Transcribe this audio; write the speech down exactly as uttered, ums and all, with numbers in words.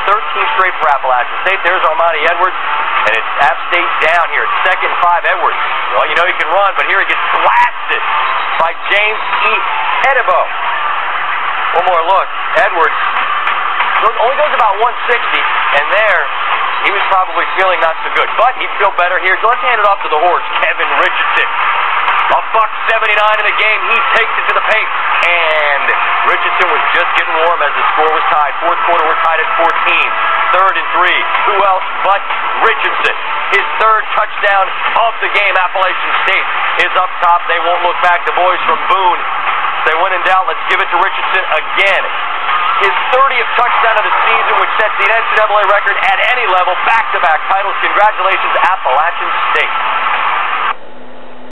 thirteen straight for Appalachian State. There's Armani Edwards, and it's App State down here. It's second and five. Edwards. Well, you know he can run, but here he gets blasted by James E. Edibo. One more look. Edwards only goes about one sixty, and there he was probably feeling not so good, but he'd feel better here. So let's hand it off to the horse, Kevin Richardson. A buck seventy-nine in the game. He takes it to the paint, and Richardson was just getting warm as the score was tied. Fourth quarter, we're tied at fourteen. Third and three. Who else but Richardson? His third touchdown of the game. Appalachian State is up top. They won't look back. The boys from Boone, they win in doubt. Let's give it to Richardson again. His thirtieth touchdown of the season, which sets the N C double A record at any level. Back-to-back titles. Congratulations, Appalachian State.